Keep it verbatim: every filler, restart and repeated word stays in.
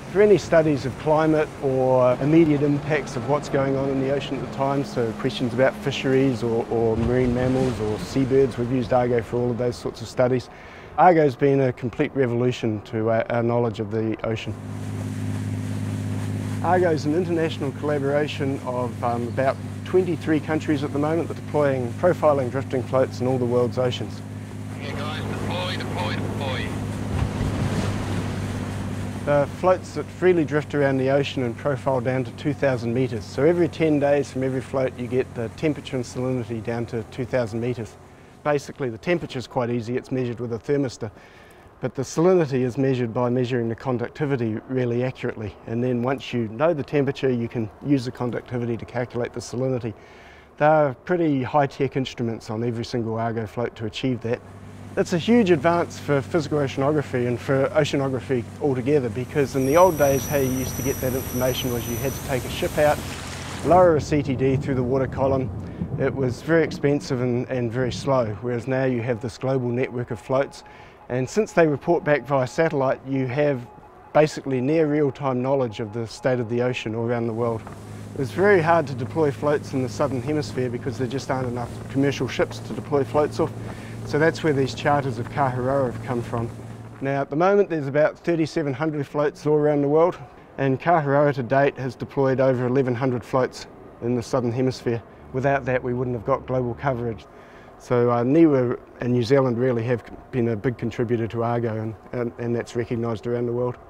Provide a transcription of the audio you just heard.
For any studies of climate or immediate impacts of what's going on in the ocean at the time, so questions about fisheries or, or marine mammals or seabirds, we've used Argo for all of those sorts of studies. Argo's been a complete revolution to our, our knowledge of the ocean. Argo is an international collaboration of um, about twenty-three countries at the moment that are deploying profiling drifting floats in all the world's oceans. Yeah guys, deploy, deploy, deploy. The floats that freely drift around the ocean and profile down to two thousand metres. So every ten days from every float you get the temperature and salinity down to two thousand metres. Basically the temperature is quite easy, it's measured with a thermistor. But the salinity is measured by measuring the conductivity really accurately. And then once you know the temperature, you can use the conductivity to calculate the salinity. They're pretty high-tech instruments on every single Argo float to achieve that. It's a huge advance for physical oceanography and for oceanography altogether, because in the old days how you used to get that information was you had to take a ship out, lower a C T D through the water column. It was very expensive and, and very slow, whereas now you have this global network of floats. And since they report back via satellite, you have basically near real-time knowledge of the state of the ocean all around the world. It's very hard to deploy floats in the southern hemisphere because there just aren't enough commercial ships to deploy floats off. So that's where these charters of Kaharoa have come from. Now at the moment there's about thirty-seven hundred floats all around the world, and Kaharoa to date has deployed over eleven hundred floats in the southern hemisphere. Without that we wouldn't have got global coverage. So uh, Niue and New Zealand really have been a big contributor to Argo, and, and, and that's recognised around the world.